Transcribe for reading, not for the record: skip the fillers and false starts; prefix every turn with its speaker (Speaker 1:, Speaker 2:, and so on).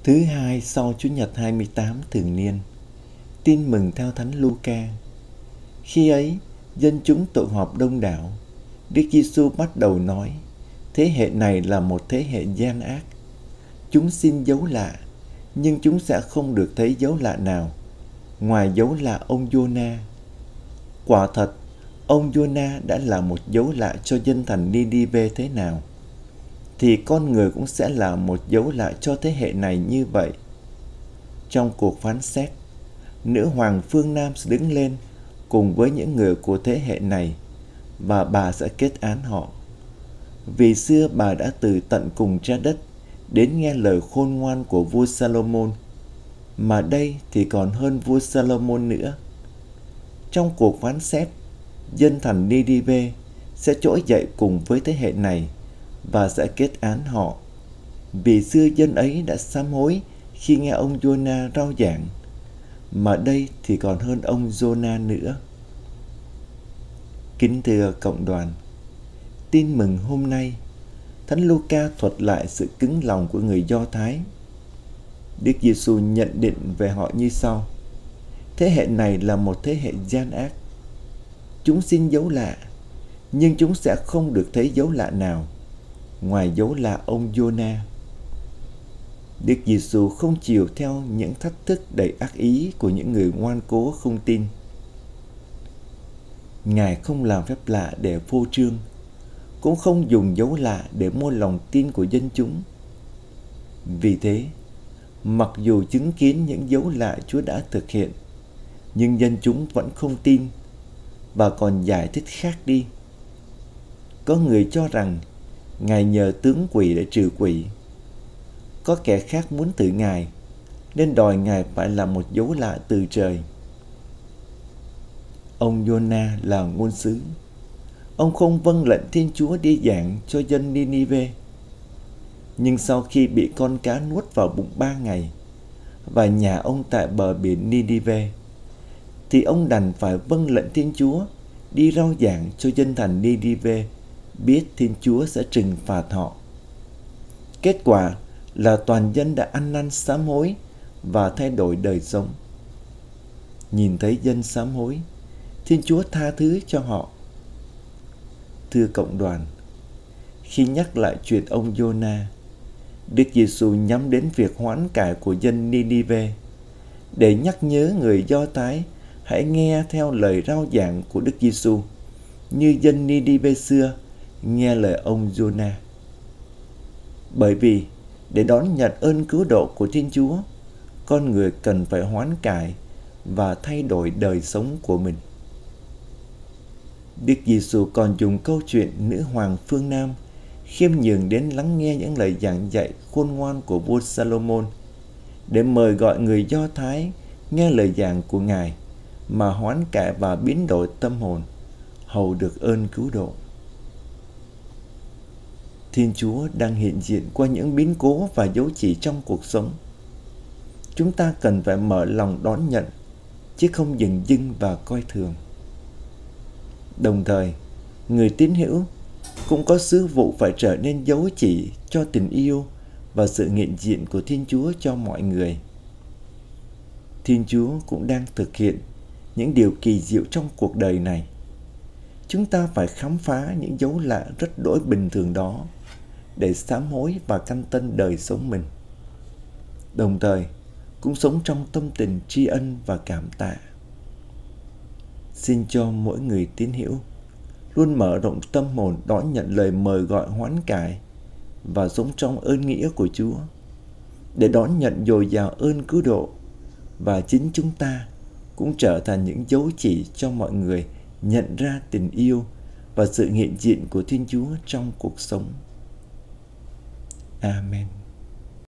Speaker 1: Thứ hai sau Chủ nhật 28 thường niên. Tin mừng theo Thánh Luca. Khi ấy, dân chúng tụ họp đông đảo. Đức Giêsu bắt đầu nói: thế hệ này là một thế hệ gian ác. Chúng xin dấu lạ, nhưng chúng sẽ không được thấy dấu lạ nào, ngoài dấu lạ ông Giô-na. Quả thật, ông Giô-na đã là một dấu lạ cho dân thành Ni-ni-vê thế nào, thì con người cũng sẽ là một dấu lạ cho thế hệ này như vậy. Trong cuộc phán xét, nữ hoàng phương Nam sẽ đứng lên cùng với những người của thế hệ này, và bà sẽ kết án họ. Vì xưa bà đã từ tận cùng trái đất đến nghe lời khôn ngoan của vua Salomon, mà đây thì còn hơn vua Salomon nữa. Trong cuộc phán xét, dân thành Ni-ni-vê sẽ trỗi dậy cùng với thế hệ này và sẽ kết án họ. Vì xưa dân ấy đã sám hối khi nghe ông Giô-na rao giảng, mà đây thì còn hơn ông Giô-na nữa. Kính thưa cộng đoàn, tin mừng hôm nay, Thánh Luca thuật lại sự cứng lòng của người Do Thái. Đức Giêsu nhận định về họ như sau: thế hệ này là một thế hệ gian ác. Chúng xin dấu lạ, nhưng chúng sẽ không được thấy dấu lạ nào, ngoài dấu lạ ông Giô-na. Đức Giêsu không chiều theo những thách thức đầy ác ý của những người ngoan cố không tin. Ngài không làm phép lạ để phô trương, cũng không dùng dấu lạ để mua lòng tin của dân chúng. Vì thế, mặc dù chứng kiến những dấu lạ Chúa đã thực hiện, nhưng dân chúng vẫn không tin và còn giải thích khác đi. Có người cho rằng Ngài nhờ tướng quỷ để trừ quỷ. Có kẻ khác muốn thử Ngài, nên đòi Ngài phải làm một dấu lạ từ trời. Ông Giô-na là ngôn sứ. Ông không vâng lệnh Thiên Chúa đi giảng cho dân Ni-ni-vê. Nhưng sau khi bị con cá nuốt vào bụng 3 ngày và nhà ông tại bờ biển Ni-ni-vê, thì ông đành phải vâng lệnh Thiên Chúa đi rao giảng cho dân thành Ni-ni-vê biết Thiên Chúa sẽ trừng phạt họ. Kết quả là toàn dân đã ăn năn sám hối và thay đổi đời sống. Nhìn thấy dân sám hối, Thiên Chúa tha thứ cho họ. Thưa cộng đoàn, khi nhắc lại chuyện ông Giô-na, Đức Giêsu nhắm đến việc hoán cải của dân Ni-ni-vê để nhắc nhớ người Do Thái hãy nghe theo lời rao giảng của Đức Giêsu như dân Ni-ni-vê xưa nghe lời ông Giô-na. Bởi vì để đón nhận ơn cứu độ của Thiên Chúa, con người cần phải hoán cải và thay đổi đời sống của mình. Đức Giêsu còn dùng câu chuyện nữ hoàng phương Nam khiêm nhường đến lắng nghe những lời giảng dạy khôn ngoan của vua Salomon để mời gọi người Do Thái nghe lời giảng của Ngài mà hoán cải và biến đổi tâm hồn, hầu được ơn cứu độ. Thiên Chúa đang hiện diện qua những biến cố và dấu chỉ trong cuộc sống. Chúng ta cần phải mở lòng đón nhận, chứ không dừng dưng và coi thường. Đồng thời, người tín hữu cũng có sứ vụ phải trở nên dấu chỉ cho tình yêu và sự hiện diện của Thiên Chúa cho mọi người. Thiên Chúa cũng đang thực hiện những điều kỳ diệu trong cuộc đời này. Chúng ta phải khám phá những dấu lạ rất đỗi bình thường đó để sám hối và căn tân đời sống mình. Đồng thời, cũng sống trong tâm tình tri ân và cảm tạ. Xin cho mỗi người tín hữu luôn mở rộng tâm hồn đón nhận lời mời gọi hoán cải và sống trong ơn nghĩa của Chúa, để đón nhận dồi dào ơn cứu độ, và chính chúng ta cũng trở thành những dấu chỉ cho mọi người nhận ra tình yêu và sự hiện diện của Thiên Chúa trong cuộc sống. Amen.